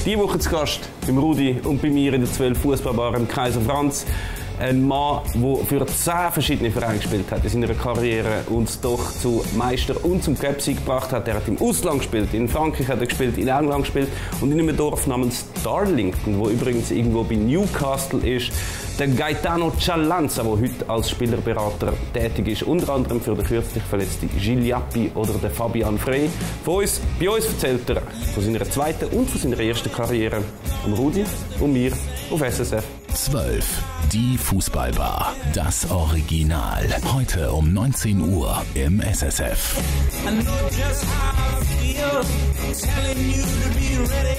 Diese Woche zu Gast beim Rudi und bei mir in der 12 Fußballbar im Kaiser Franz. Ein Mann, der für 10 verschiedene Vereine gespielt hat in seiner Karriere und es doch zu Meister und zum Cup-Sieg gebracht hat. Er hat im Ausland gespielt, in Frankreich hat er gespielt, in England gespielt und in einem Dorf namens Darlington, wo übrigens irgendwo bei Newcastle ist. Der Gaetano Ciallanza, der heute als Spielerberater tätig ist, unter anderem für den kürzlich verletzten Gilles Yappi oder den Fabian Frey. Bei uns erzählt er von seiner zweiten und von seiner ersten Karriere am Rudi und mir auf SSF. 12. Die Fußballbar. Das Original. Heute um 19 Uhr im SSF. I know just how I feel, telling you to be ready.